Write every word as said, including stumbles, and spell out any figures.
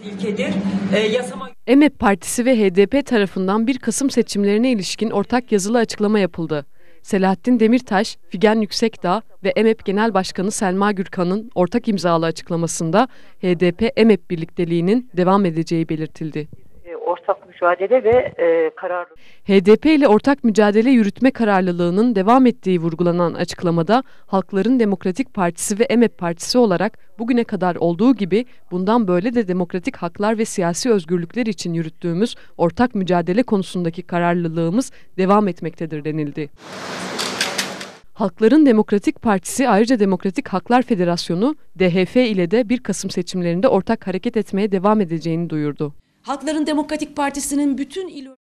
ilkedir. E, yasama... E M E P Partisi ve H D P tarafından bir Kasım seçimlerine ilişkin ortak yazılı açıklama yapıldı. Selahattin Demirtaş, Figen Yüksekdağ ve E M E P Genel Başkanı Selma Gürkan'ın ortak imzalı açıklamasında H D P-E M E P birlikteliğinin devam edeceği belirtildi. Ortak mücadele ve e, kararlı. H D P ile ortak mücadele yürütme kararlılığının devam ettiği vurgulanan açıklamada Halkların Demokratik Partisi ve E M E P Partisi olarak bugüne kadar olduğu gibi bundan böyle de demokratik haklar ve siyasi özgürlükler için yürüttüğümüz ortak mücadele konusundaki kararlılığımız devam etmektedir denildi. Halkların Demokratik Partisi ayrıca Demokratik Haklar Federasyonu D H F ile de bir Kasım seçimlerinde ortak hareket etmeye devam edeceğini duyurdu. Halkların Demokratik Partisi'nin bütün il